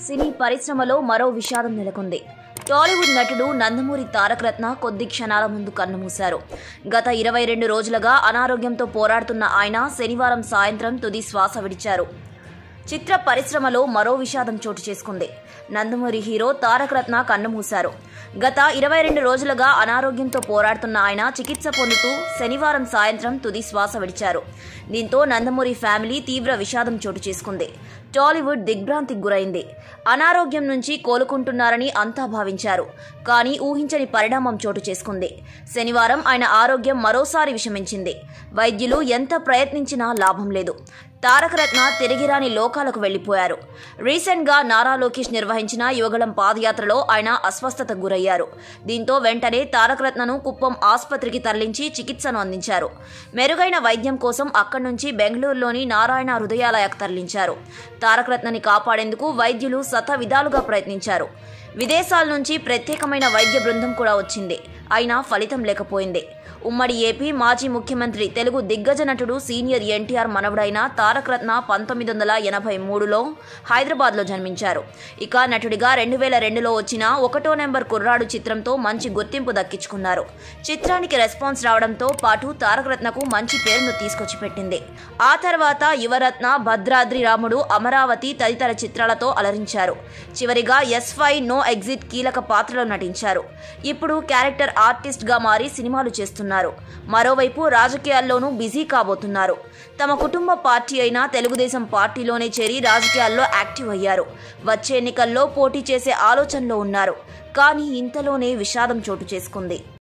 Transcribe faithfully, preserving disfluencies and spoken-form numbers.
సినీ పరిశ్రమలో మరో విషాదం నెలకొంది. టాలీవుడ్ నటుడు నందమూరి తారక రత్న కొద్ది క్షణాల ముందు కన్నుమూశారు. గత ఇరవై రెండు రోజులుగా అనారోగ్యంతో పోరాడుతున్న ఆయన శనివారం సాయంత్రం తుది శ్వాస విడిచారు. చిత్ర పరిశ్రమలో మరో విషాదం చోటు చేసుకుంది. నందమూరి హీరో తారక రత్న కన్నుమూశారు. గత ఇరవై రెండు రోజులుగా అనారోగ్యంతో పోరాడుతున్న ఆయన చికిత్స పొందుతూ శనివారం సాయంత్రం తుది శ్వాస విడిచారు. దీంతో నందమూరి ఫ్యామిలీ తీవ్ర విషాదం చోటు చేసుకుంది. టాలీవుడ్ దిగ్భ్రాంతికి గురైంది. అనారోగ్యం నుంచి కోలుకుంటున్నారని అంతా భావించారు. కానీ ఊహించని పరిణామం చోటు చేసుకుంది. శనివారం ఆయన ఆరోగ్యం మరోసారి విషమించింది. వైద్యులు ఎంత ప్రయత్నించినా లాభం లేదు. తారక రత్న తిరిగిరాని లోకాలకు వెళ్లిపోయారు. రీసెంట్ గా నారా లోకేష్ నిర్వహించిన యువగళం పాదయాత్రలో ఆయన అస్వస్థతకు గురయ్యారు. దీంతో వెంటనే తారక రత్నను కుప్పం ఆసుపత్రికి తరలించి చికిత్సను అందించారు. మెరుగైన వైద్యం కోసం అక్కడి నుంచి బెంగళూరులోని నారాయణ హృదయాలయకు తరలించారు. తారక రత్నని కాపాడేందుకు వైద్యులు శత విధాలుగా ప్రయత్నించారు. విదేశాల నుంచి ప్రత్యేకమైన వైద్య బృందం కూడా వచ్చింది. అయినా ఫలితం లేకపోయింది. ఉమ్మడి ఏపీ మాజీ ముఖ్యమంత్రి, తెలుగు దిగ్గజ నటుడు, సీనియర్ ఎన్టీఆర్ మనవడైన తారక రత్న పంతొమ్మిది వందల ఎనభై మూడులో హైదరాబాద్లో జన్మించారు. ఇక నటుడిగా రెండు వేల రెండులో వచ్చిన ఒకటో నెంబర్ కుర్రాడు చిత్రంతో మంచి గుర్తింపు దక్కించుకున్నారు. చిత్రానికి రెస్పాన్స్ రావడంతో పాటు తారక రత్నకు మంచి పేరును తీసుకొచ్చి పెట్టింది. ఆ తర్వాత యువరత్న, భద్రాద్రి రాముడు, అమరావతి తదితర చిత్రాలతో అలరించారు. చివరిగా ఎస్ ఫైవ్ నో ఎగ్జిట్ కీలక పాత్రలో నటించారు. ఇప్పుడు క్యారెక్టర్ ఆర్టిస్ట్ గా మారి సినిమాలు చేస్తున్నారు. మరోవైపు రాజకీయాల్లోనూ బిజీ కాబోతున్నారు. తమ కుటుంబ పార్టీ అయిన తెలుగుదేశం పార్టీలోనే చేరి రాజకీయాల్లో యాక్టివ్ అయ్యారు. వచ్చే ఎన్నికల్లో పోటీ చేసే ఆలోచనలో ఉన్నారు. కానీ ఇంతలోనే విషాదం చోటు చేసుకుంది.